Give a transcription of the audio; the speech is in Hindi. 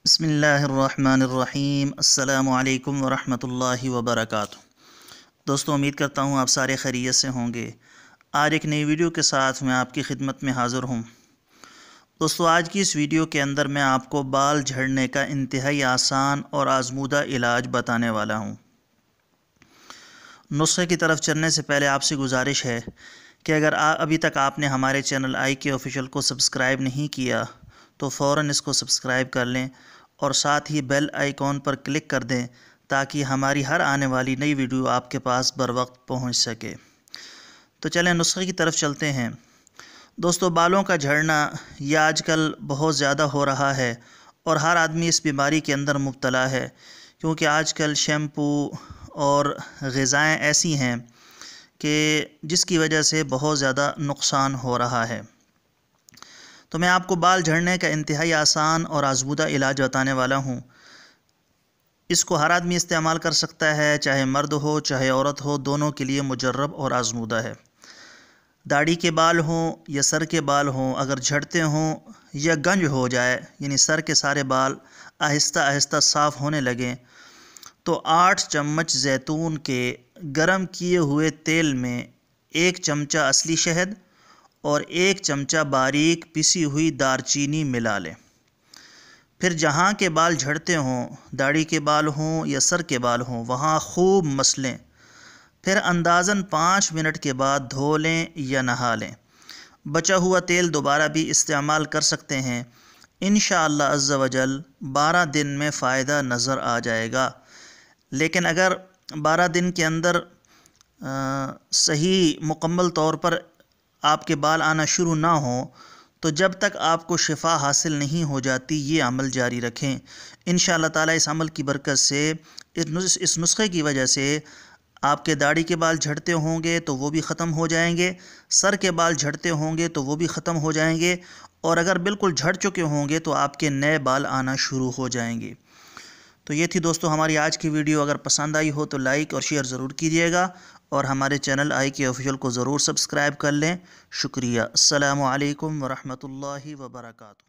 बिस्मिल्लाहिर्रहमानिर्रहीम। अस्सलामु अलैकुम वरहमतुल्लाहि वबरकातुहू। दोस्तों, उम्मीद करता हूँ आप सारे खैरियत से होंगे। आज एक नई वीडियो के साथ मैं आपकी खिदमत में हाज़िर हूँ। दोस्तों, आज की इस वीडियो के अंदर मैं आपको बाल झड़ने का इंतहाई आसान और आजमूदा इलाज बताने वाला हूँ। नुस्खे की तरफ चलने से पहले आपसे गुजारिश है कि अगर अभी तक आपने हमारे चैनल IK ऑफिशियल को सब्सक्राइब नहीं किया तो फ़ौरन इसको सब्सक्राइब कर लें और साथ ही बेल आइकॉन पर क्लिक कर दें ताकि हमारी हर आने वाली नई वीडियो आपके पास बर वक्त पहुँच सके। तो चलें नुस्खे की तरफ चलते हैं। दोस्तों, बालों का झड़ना यह आजकल बहुत ज़्यादा हो रहा है और हर आदमी इस बीमारी के अंदर मुब्तला है, क्योंकि आजकल शैम्पू और ग़िज़ाएँ ऐसी हैं कि जिसकी वजह से बहुत ज़्यादा नुकसान हो रहा है। तो मैं आपको बाल झड़ने का इंतहाई आसान और आजमूदा इलाज बताने वाला हूँ। इसको हर आदमी इस्तेमाल कर सकता है, चाहे मर्द हो चाहे औरत हो, दोनों के लिए मुजर्रब और आजमूदा है। दाढ़ी के बाल हों या सर के बाल हों, अगर झड़ते हों या गंज हो जाए, यानी सर के सारे बाल आहिस्ता आहिस्ता साफ़ होने लगें, तो 8 चम्मच जैतून के गरम किए हुए तेल में 1 चमचा असली शहद और 1 चमचा बारीक पिसी हुई दारचीनी मिला लें। फिर जहाँ के बाल झड़ते हों, दाढ़ी के बाल हों या सर के बाल हों, वहाँ खूब मसलें। फिर अंदाज़न 5 मिनट के बाद धो लें या नहा लें। बचा हुआ तेल दोबारा भी इस्तेमाल कर सकते हैं। इंशाअल्लाह अज़्ज़ा वजल 12 दिन में फ़ायदा नज़र आ जाएगा। लेकिन अगर 12 दिन के अंदर सही मुकम्मल तौर पर आपके बाल आना शुरू ना हो, तो जब तक आपको शिफा हासिल नहीं हो जाती ये अमल जारी रखें। इंशाअल्लाह ताला इस अमल की बरकत से, इस नुस्खे की वजह से आपके दाढ़ी के बाल झड़ते होंगे तो वो भी ख़त्म हो जाएंगे, सर के बाल झड़ते होंगे तो वो भी ख़त्म हो जाएंगे, और अगर बिल्कुल झड़ चुके होंगे तो आपके नए बाल आना शुरू हो जाएंगे। तो ये थी दोस्तों हमारी आज की वीडियो। अगर पसंद आई हो तो लाइक और शेयर ज़रूर कीजिएगा और हमारे चैनल IK ऑफिशियल को ज़रूर सब्सक्राइब कर लें। शुक्रिया। अस्सलामु अलैकुम वरहमतुल्लाहि वबरकातुहू।